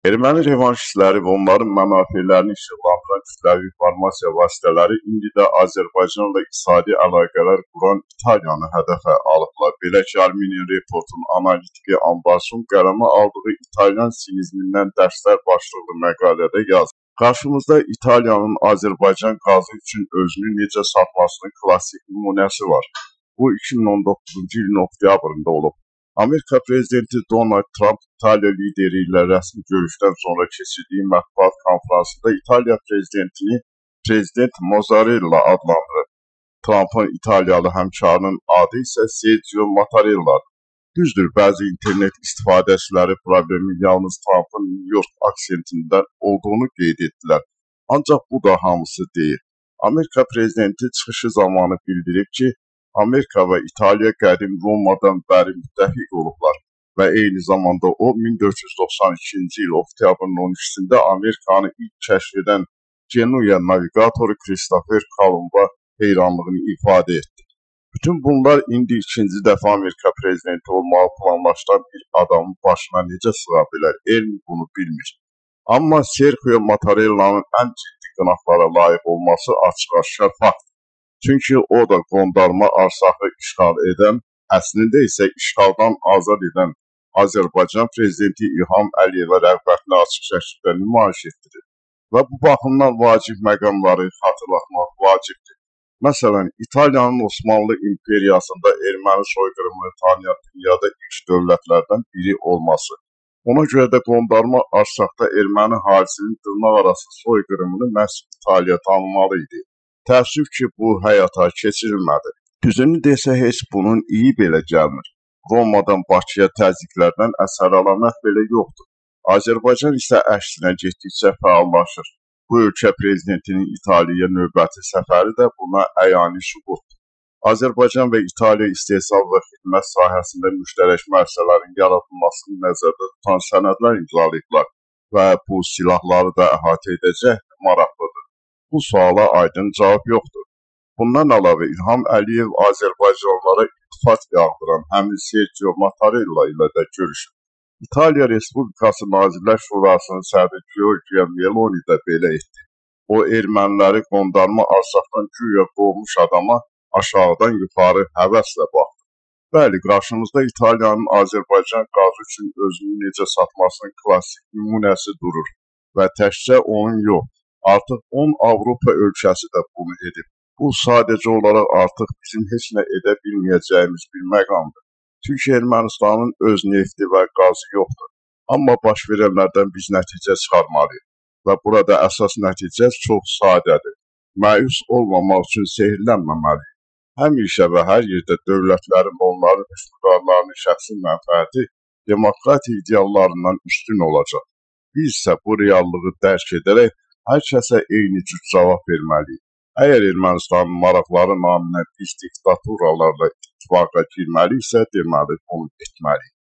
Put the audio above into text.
Erməni revanşistləri və onların mənafelərini işıqlandıran kütləvi informasiya vasitələri indi də Azərbaycanla iqtisadi əlaqələr quran İtaliyanı hədəfə alıblar. Belə ki, Armenian Report'un analitiki Ambarsun qələmə aldığı İtalyan sinizmindən dərslər başlıqlı məqalədə yazır. Qarşımızda İtaliyanın Azərbaycan qazı üçün özünü necə satmasının klassik nümunəsi var. Bu 2019-cu ilin oktyabrında olub. Amerika prezidenti Donald Trump İtaliya lideri ilə rəsmi görüşdən sonra keçirdiyi mətbuat konfransında İtaliya prezidentini Prezident Mozzarella adlandırır. Trump'ın İtalyalı həmkarının adı isə Sergio Mattarella'dır. Düzdür, bəzi internet istifadəçiləri problemin yalnız Trump'ın New York aksentindən olduğunu qeyd etdilər. Ancaq bu da hamısı deyil. Amerika prezidenti çıxışı zamanı bildirib ki, Amerika və İtaliya qədim Romadan bəri müttəfiq olublar və eyni zamanda o 1492-ci il oktyabrın 12-sində Amerikanı ilk kəşf edən Genuya navigatoru Kristofer Kolumba heyranlığını ifadə etdi. Bütün bunlar indi ikinci dəfə Amerika prezidenti olmağı planlaşdıran bir adamın başına necə sığa bilər, elm bunu bilmir. Amma Sergio Mattarella'nın ən ciddi qınaqlara layiq olması açıq-aşkar faktdır. Çünki o da qondarma arsağı işğal edən, əslində isə işğaldan azad edən Azərbaycan prezidenti İlham Əliyevə rəğbətini açıq şəkildə nümayiş etdirir. Və bu baxımdan vacib məqamları xatırlatmaq vacibdir. Məsələn, İtaliyanın Osmanlı imperiyasında erməni soyqırımını tanıyan dünyada ilk dövlətlərdən biri olması. Ona görə də qondarma arsaqda erməni harisinin dırnaqarası soyqırımını məhz İtaliya tanımalı idi. Təəssüf ki, bu həyata keçirilmədi. Düzünü desə, heç bunun iyi belə gəlmir. Romadan Bakıya təzyiqlərdən əsər əlamət belə yoxdur. Azərbaycan isə əksinə getdikcə fəallaşır. Bu ölkə prezidentinin İtaliyaya növbəti səfəri də buna əyani sübutdur. Azərbaycan və İtaliya istehsal və xidmət sahəsində müştərək müəssisələrin yaradılmasını nəzərdə tutan sənədlər imzalayıblar və bu silahları da əhatə edəcək maraqlıdır. Bu suala aydın cavab yoxdur. Bundan əlavə İlham Əliyev Azərbaycanlılara iltifat yağdıran həmin Sergio Mattarella ilə də görüşür. İtaliya Respublikası Nazirlər Şurasının sədri Giorgia Meloni də belə etdi. O, erməniləri qondarma arsaqdan güya qovmuş adama aşağıdan yuxarı həvəslə baxdı. Bəli, qarşımızda İtaliyanın Azərbaycan qazı üçün özünü necə satmasının klassik nümunəsi durur və təkcə onun yox, artıq 10 Avropa ölkəsi də bunu edib. Bu sadəcə olaraq artıq bizim heç nə edə bilməyəcəyimiz bir məqamdır. Çünki Ermənistanın öz nefti və qazı yoxdur. Amma baş verənlərdən biz nəticə çıxarmalıyıq. Və burada əsas nəticə çox sadədir. Məyus olmamaq üçün sehrlənməməliyik. Həmişə və hər yerdə dövlətlərin və onların hökmdarlarının şəxsi mənfəəti demokratiya ideallarından üstün olacaq. Biz isə bu reallığı dərk edərək hər kəsə eyni cür cavab verməliyik. Əgər Ermənistanın maraqları naminə biz diktaturalarla ittifaqa girməli isə deməli bunu etməliyik.